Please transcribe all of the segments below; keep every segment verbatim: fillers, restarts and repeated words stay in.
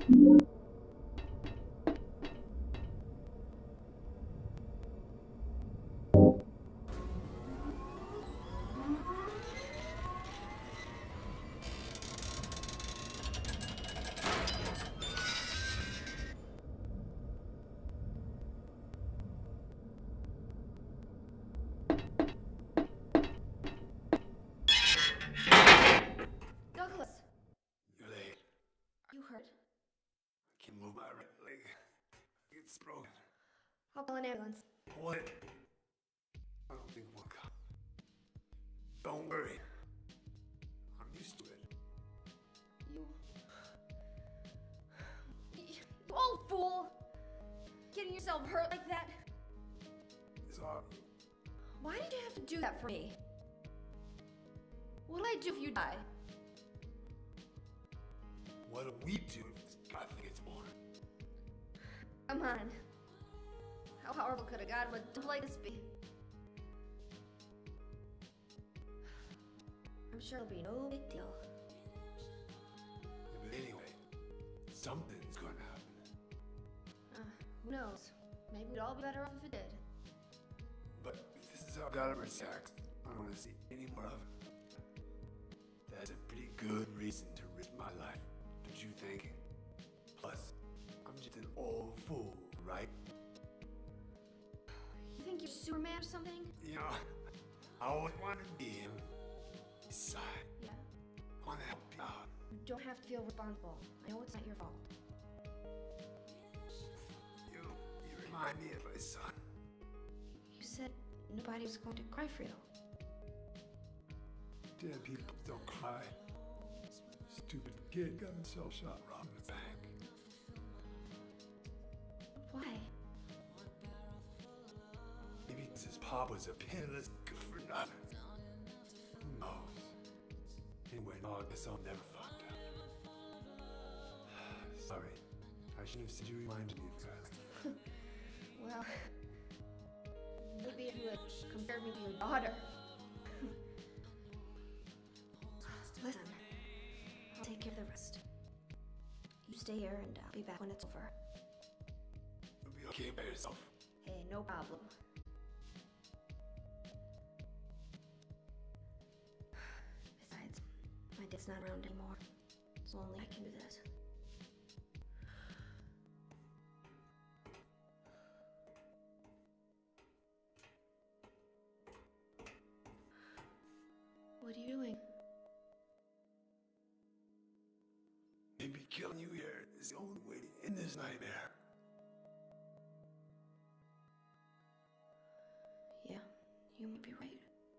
Douglas! You're late. Are you hurt? I can't move my right leg. It's broken. I'll call an ambulance. What? I don't think we'll come. Don't worry. I'm used to it. You... You old fool! Getting yourself hurt like that? It's hard. Why did you have to do that for me? What'll I do if you die? What do we do if this guy gets born? Come on. How powerful could a god with a dump like this be? I'm sure it'll be no big deal. Yeah, but anyway, something's gonna happen. Uh, who knows? Maybe we'd all be better off if it did. But if this is how God ever attacks, I don't want to see any more of it. That's a pretty good reason to risk my life, don't you think? Plus, I'm just an old fool, right? You think you're Superman or something? You know, I always wanted to be him. Besides, Yeah. I want to help you out. You don't have to feel responsible. I know it's not your fault. You, you remind me of my son. You said nobody was going to cry for you. Dead people don't cry. Stupid kid got himself shot robbing the bank. Why? Maybe it's his pop was a penniless good for nothing. Who knows? Anyway, no, I guess I'll never find out. Sorry. I shouldn't have said you reminded me of Kylie. Well, maybe if you had compared me to your daughter. Listen, I'll take care of the rest. You stay here and I'll be back when it's over. You'll be okay by yourself. Hey, no problem. Besides, my dad's not around anymore, so only I can do this. What are you doing? Maybe killing you here is the only way to end this nightmare. Yeah, you might be right.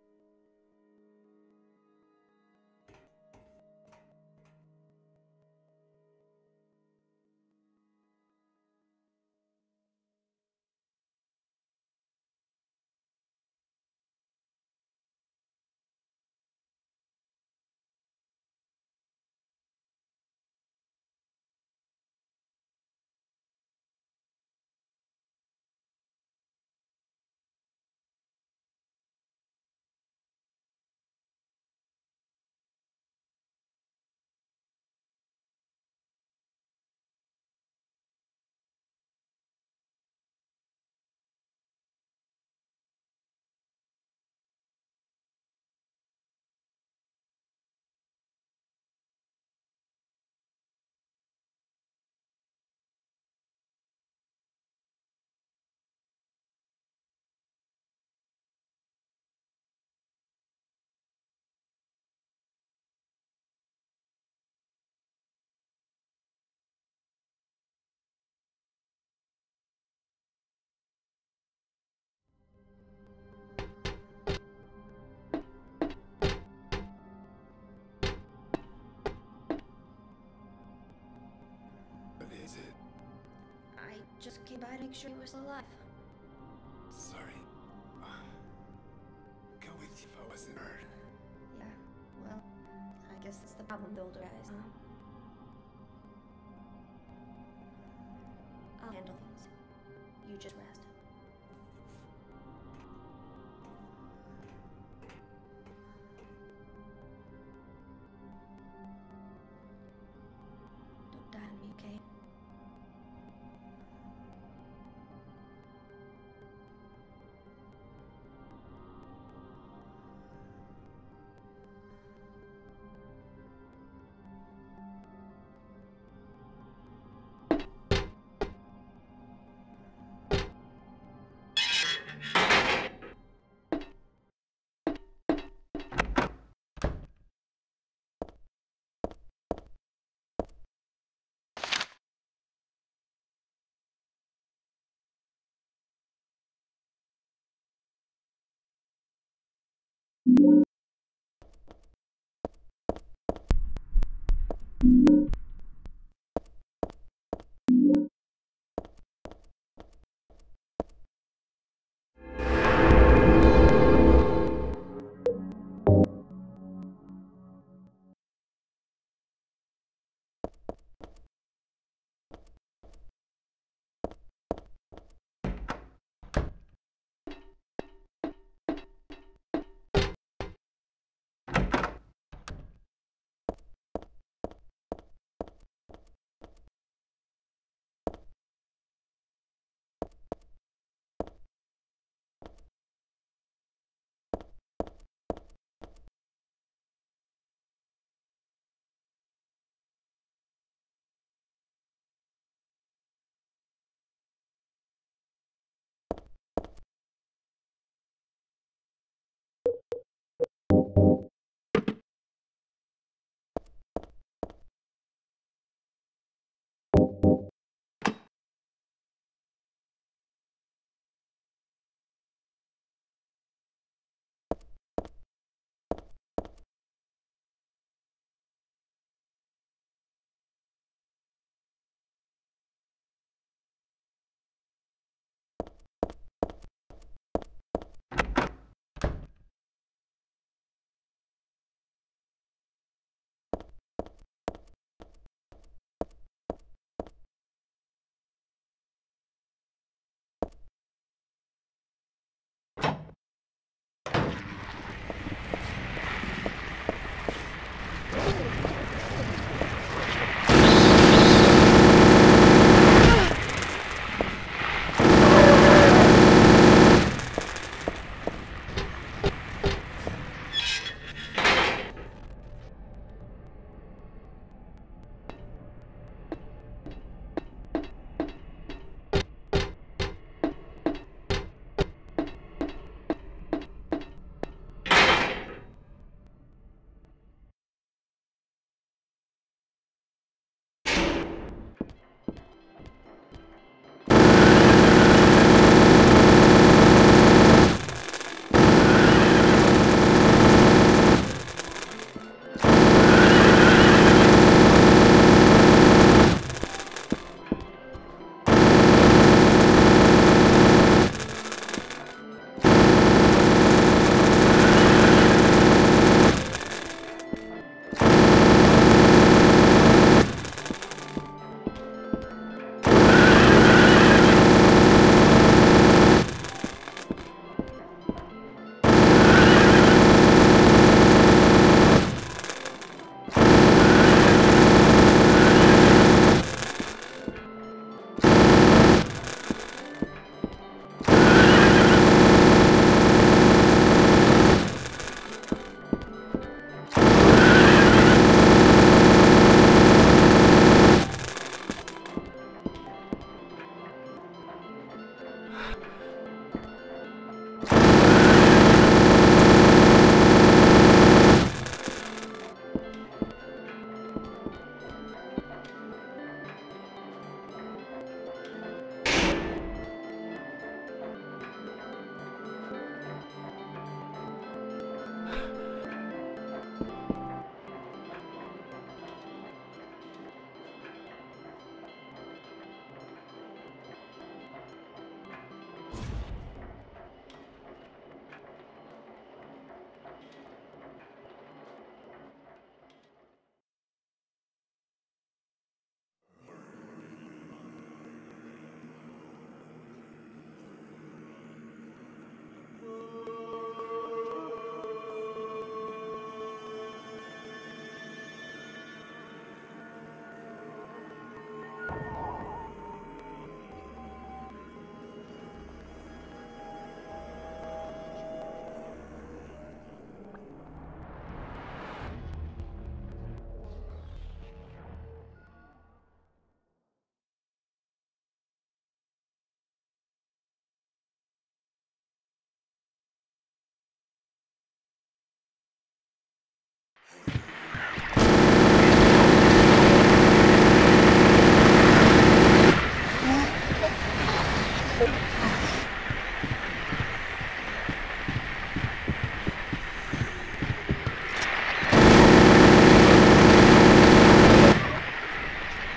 What is it? I just came by to make sure you were still alive. Sorry. Uh, Go with you if I wasn't hurt. Yeah, well, I guess that's the problem with older guys, huh? I'll handle things. You just rest. Don't die on me, okay?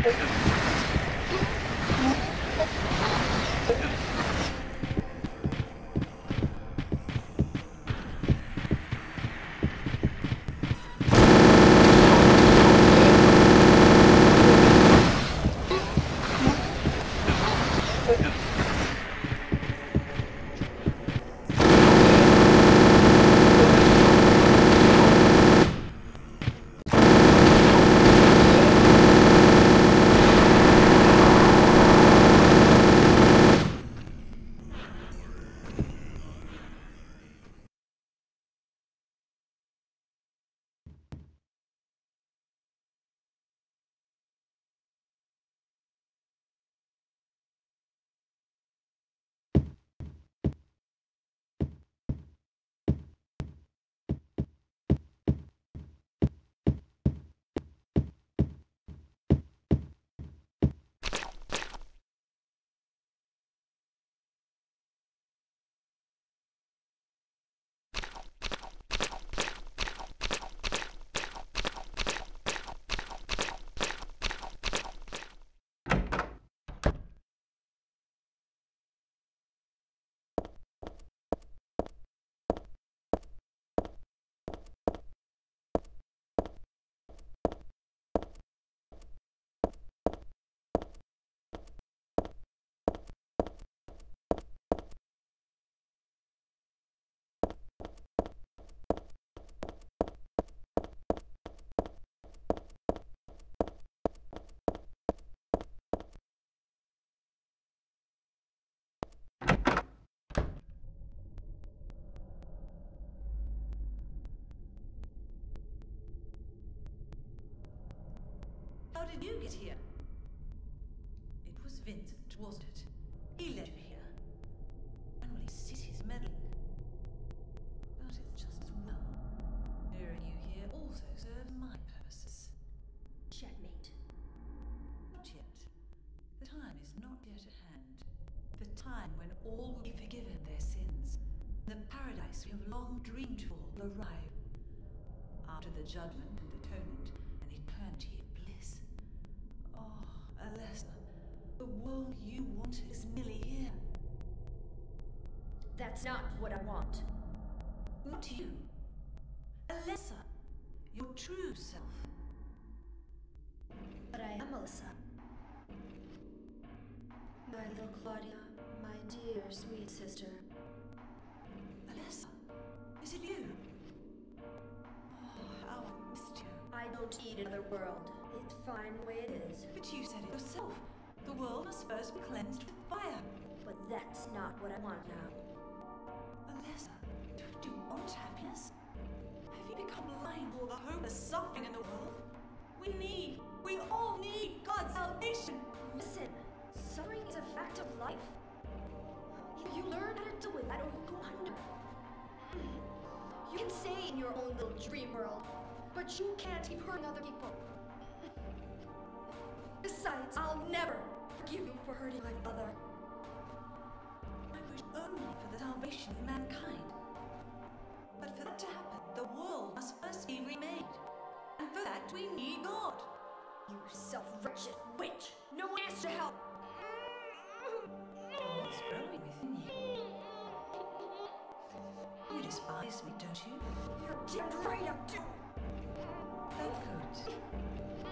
How did you get here? It was Vincent, wasn't it? He led you here. Only city's meddling. But it's just as well. Luring you here also serves my purposes. Checkmate. Not yet. The time is not yet at hand. The time when all will be forgiven their sins. The paradise we have long dreamed for will arrive. After the judgment and atonement, an eternity of bliss. Oh, Alessa, the world you want is nearly here. That's not what I want. Not you. Alessa, your true self. But I am Alyssa. My little Claudia, my dear sweet sister. Alessa, is it you? Oh, how I missed you. I don't need another world. It's fine the way it is. But you said it yourself. The world must first be cleansed with fire. But that's not what I want now. Alessa, don't you want happiness? Have you become blind to all the hopeless suffering in the world? We need, we all need God's salvation. Listen, suffering is a fact of life. Either you learn how to deal with that or you go under. You can stay in your own little dream world, but you can't keep hurting other people. Besides, I'll never forgive you for hurting my father. I wish only for the salvation of mankind. But for that to happen, the world must first be remade. And for that, we need God. You self-righteous witch! No one asked to help! What's growing within you? You despise me, don't you? You're damned right I do! Oh, good.